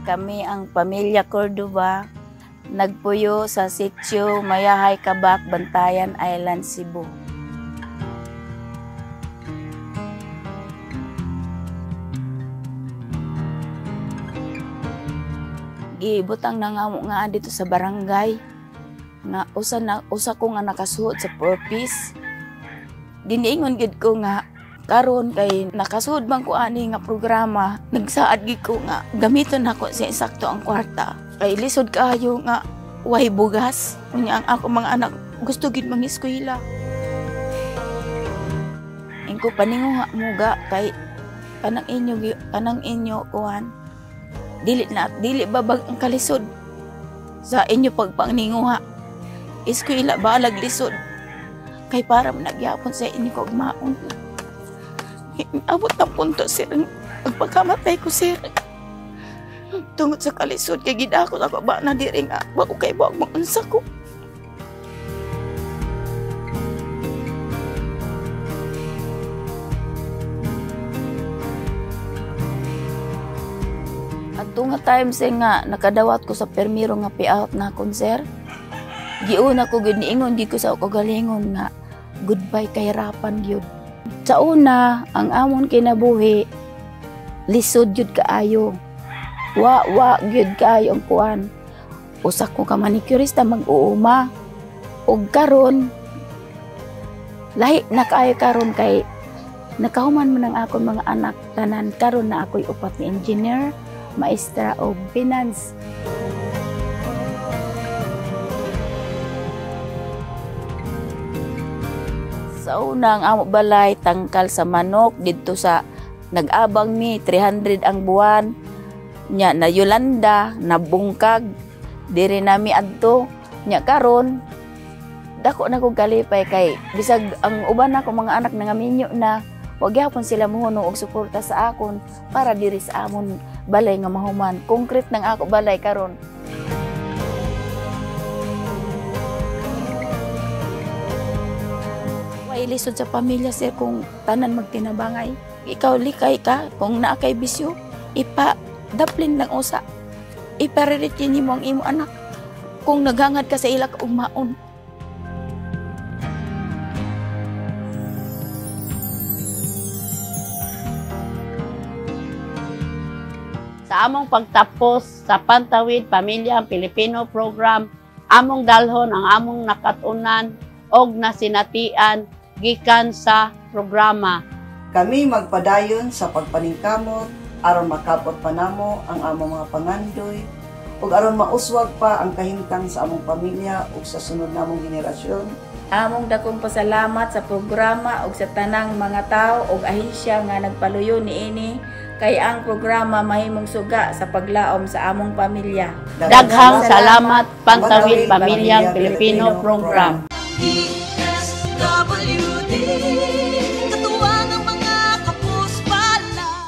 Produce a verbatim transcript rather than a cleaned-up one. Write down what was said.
Kami ang pamilya Cordova, nagpuyo sa sitio Mayahay Kabak, Bantayan Island, Cebu. Giibutang na nga mo nga dito sa barangay nga usa na usa ko nga nakasuot sa purpose. Diniingon gid ko nga karon kay nakasuod man ko ani nga programa, nagsaad gid ko nga gamiton nako sa eksakto ang kwarta. Kay lisod kaayo nga way bugas, unya ang ako mga anak gusto gid mangiskwela. Ingko paningo nga muga kay kanang inyo kanang inyo kuan dili na dili babag ang kalisod sa inyo pagpangninguha. Eskwela balag lisod kay para nagyapon sa inyo kog maon. Abot ng punto, sir, ang pagkamatay ko, sir. Tungod sa kalisod, kay gidakot ako ba na diri nga, wako kay buwag maunsa ko. At nga time, sir, nga, nakadawat ko sa permiro nga pi-out na akong, sir. Giuna ko, giniingon, di ko sa ako galingon nga, goodbye kay harapan, gyud. Sa una, ang amon kinabuhi, lisod yun kaayo. Wa, wa, yun kaayo ang kuwan. Usak ko ka manicurista mag-uuma. O karon, lahi na kaayo karon kay nakahuman mo ng akong mga anak tanan. Karon na ako'y upat ni engineer, maestra o finance. Sa unang amo balay tangkal sa manok dito sa nag-abang mi three hundred ang buwan nya na Yolanda na bungkag diri nami adto nya karon dako na ko kalipay kay bisag ang uban nako mga anak nangaminyo na wag gyapon sila mohuno og suporta sa akon para diri sa amon balay nga mahuman konkret nang ako balay karon. Ilisod sa pamilya, sir, kung tanan magtinabangay. Ikaw likay ka, kung naa kay bisyo, ipa daplin lang usa. Ipariritin mo ang imo anak. Kung naghangad ka sa ilak umaon. Sa among pagtapos sa Pantawid Pamilyang Pilipino Program, among dalhon ang among nakatunan og nasinatian gikan sa programa. Kami magpadayon sa pagpaningkamot aron makapot pa namo ang among mga pangandoy ug aron mauswag pa ang kahimtang sa among pamilya ug sa sunod namong henerasyon. Among dakong pasalamat sa programa ug sa tanang mga tao ug ahensya nga nagpaluyo niini kay ang programa mahimong suga sa paglaom sa among pamilya. Daghang salamat Pantawid Pamilyang Pilipino Program.